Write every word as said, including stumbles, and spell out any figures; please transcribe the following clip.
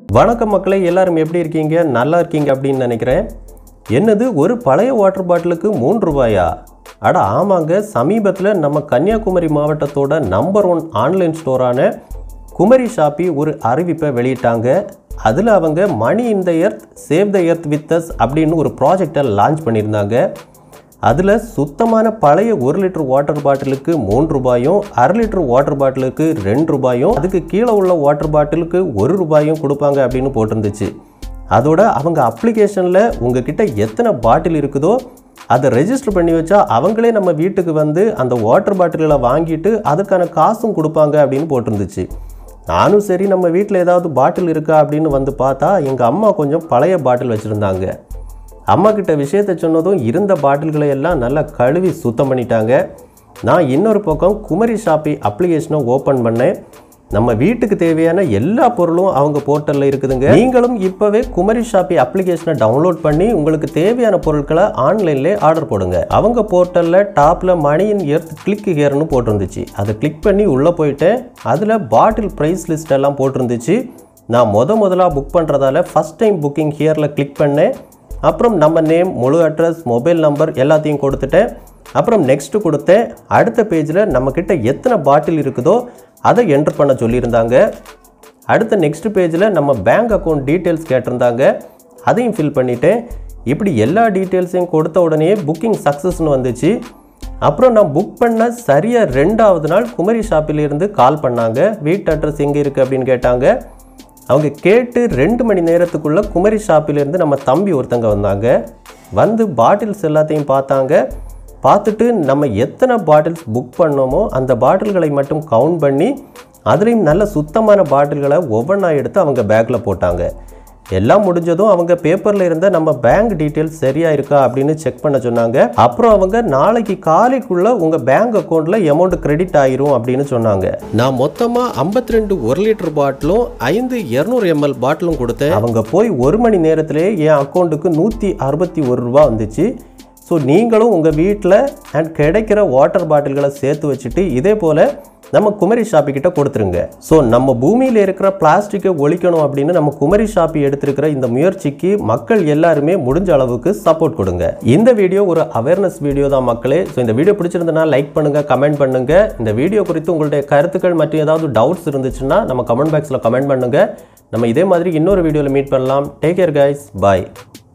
வணக்கம் மக்களே, எல்லாரும் எப்படி இருக்கீங்க? நல்லா இருக்கீங்க அப்படின்னு நினைக்கிறேன். என்னது, ஒரு பழைய வாட்டர் பாட்டிலுக்கு மூன்று ரூபாயா? அட ஆமாங்க, சமீபத்தில் நம்ம கன்னியாகுமரி மாவட்டத்தோட நம்பர் ஒன் ஆன்லைன் ஸ்டோரான குமரி ஷாப்பி ஒரு அறிவிப்பை வெளியிட்டாங்க. அதில் அவங்க money in the earth save the earth with us அப்படின்னு ஒரு ப்ராஜெக்டை லான்ச் பண்ணியிருந்தாங்க. அதில் சுத்தமான பழைய ஒரு லிட்டர் வாட்டர் பாட்டிலுக்கு மூன்று ரூபாயும், அரை லிட்டர் வாட்டர் பாட்டிலுக்கு ரெண்டு ரூபாயும், அதுக்கு கீழே உள்ள வாட்டர் பாட்டிலுக்கு ஒரு ரூபாயும் கொடுப்பாங்க அப்படின்னு போட்டிருந்துச்சு. அதோட அவங்க அப்ளிகேஷனில் உங்ககிட்ட எத்தனை பாட்டில் இருக்குதோ அதை ரெஜிஸ்டர் பண்ணி வச்சா அவங்களே நம்ம வீட்டுக்கு வந்து அந்த வாட்டர் பாட்டில்களை வாங்கிட்டு அதுக்கான காசும் கொடுப்பாங்க அப்படின்னு போட்டிருந்துச்சு. நானும் சரி, நம்ம வீட்டில் ஏதாவது பாட்டில் இருக்கா அப்படின்னு வந்து பார்த்தா எங்கள் அம்மா கொஞ்சம் பழைய பாட்டில் வச்சுருந்தாங்க. அம்மா கிட்ட விஷயத்தை சொன்னதும் இருந்த பாட்டில்களை எல்லாம் நல்லா கழுவி சுத்தம் பண்ணிட்டாங்க. நான் இன்னொரு பக்கம் குமரி ஷாப்பி அப்ளிகேஷனை ஓப்பன் பண்ணேன். நம்ம வீட்டுக்கு தேவையான எல்லா பொருளும் அவங்க போர்ட்டலில் இருக்குதுங்க. நீங்களும் இப்போவே குமரி ஷாப்பி அப்ளிகேஷனை டவுன்லோட் பண்ணி உங்களுக்கு தேவையான பொருட்களை ஆன்லைன்லேயே ஆர்டர் போடுங்க. அவங்க போர்ட்டலில் டாப்பில் மணி இன் எர்த் கிளிக் ஹியர்னு போட்டிருந்துச்சு. அதை கிளிக் பண்ணி உள்ளே போயிட்டேன். அதில் பாட்டில் ப்ரைஸ் லிஸ்ட் எல்லாம் போட்டிருந்துச்சு. நான் முத முதலாக புக் பண்ணுறதால ஃபஸ்ட் டைம் புக்கிங் ஹியரில் கிளிக் பண்ணேன். அப்புறம் நம்ம நேம், முழு அட்ரஸ், மொபைல் நம்பர் எல்லாத்தையும் கொடுத்துட்டேன். அப்புறம் நெக்ஸ்ட்டு கொடுத்தேன். அடுத்த பேஜில் நம்மக்கிட்ட எத்தனை பாட்டில் இருக்குதோ அதை என்ட்ரு பண்ண சொல்லியிருந்தாங்க. அடுத்த நெக்ஸ்ட் பேஜில் நம்ம பேங்க் அக்கௌண்ட் டீட்டெயில்ஸ் கேட்டிருந்தாங்க. அதையும் ஃபில் பண்ணிவிட்டேன். இப்படி எல்லா டீட்டெயில்ஸையும் கொடுத்த உடனே புக்கிங் சக்ஸஸ்னு வந்துச்சு. அப்புறம் நான் புக் பண்ண சரியாக ரெண்டாவது நாள் குமரி ஷாப்பிலிருந்து கால் பண்ணாங்க. வீட்டு அட்ரஸ் எங்கே இருக்குது அப்படின்னு கேட்டாங்க. அவங்க கேட்டு ரெண்டு மணி நேரத்துக்குள்ளே குமரி ஷாப்பிலேருந்து நம்ம தம்பி ஒருத்தங்க வந்தாங்க. வந்து பாட்டில்ஸ் எல்லாத்தையும் பார்த்தாங்க. பார்த்துட்டு நம்ம எத்தனை பாட்டில்ஸ் புக் பண்ணோமோ அந்த பாட்டில்களை மட்டும் கவுண்ட் பண்ணி அதுலேயும் நல்ல சுத்தமான பாட்டில்களை ஒவ்வொன்றா எடுத்து அவங்க பேக்கில் போட்டாங்க. எல்லாம் முடிஞ்சதும் அவங்க பேப்பரில் இருந்த நம்ம பேங்க் டீட்டெயில்ஸ் சரியாக இருக்கா அப்படின்னு செக் பண்ண சொன்னாங்க. அப்புறம் அவங்க நாளைக்கு காலைக்குள்ளே உங்கள் பேங்க் அக்கௌண்ட்டில் அமௌண்ட் கிரெடிட் ஆயிரும் அப்படின்னு சொன்னாங்க. நான் மொத்தமாக ஐம்பத்தி ரெண்டு ஒரு லிட்டர் பாட்டிலும் ஐந்து இரநூறு எம்எல் பாட்டிலும் கொடுத்தேன். அவங்க போய் ஒரு மணி நேரத்திலே என் அக்கௌண்ட்டுக்கு நூற்றி அறுபத்தி ஒரு ரூபா வந்துச்சு. ஸோ நீங்களும் உங்கள் வீட்டில் அண்ட் கிடைக்கிற வாட்டர் பாட்டில்களை சேர்த்து வச்சுட்டு இதே போல் நம்ம குமரி ஷாப்பி கிட்ட கொடுத்துருங்க. ஸோ நம்ம பூமியில் இருக்கிற பிளாஸ்டிக்கை ஒழிக்கணும் அப்படின்னு நம்ம குமரி ஷாப்பி எடுத்திருக்கிற இந்த முயற்சிக்கு மக்கள் எல்லாருமே முடிஞ்ச அளவுக்கு சப்போர்ட் கொடுங்க. இந்த வீடியோ ஒரு அவேர்னஸ் வீடியோ தான் மக்களே. ஸோ இந்த வீடியோ பிடிச்சிருந்தனா லைக் பண்ணுங்க, கமெண்ட் பண்ணுங்க. இந்த வீடியோ குறித்து உங்களுடைய கருத்துக்கள் மற்றும் ஏதாவது டவுட்ஸ் இருந்துச்சுன்னா நம்ம கமெண்ட் பாக்ஸில் கமெண்ட் பண்ணுங்க. நம்ம இதே மாதிரி இன்னொரு வீடியோவில் மீட் பண்ணலாம். டேக் கேர் கைஸ், பாய்.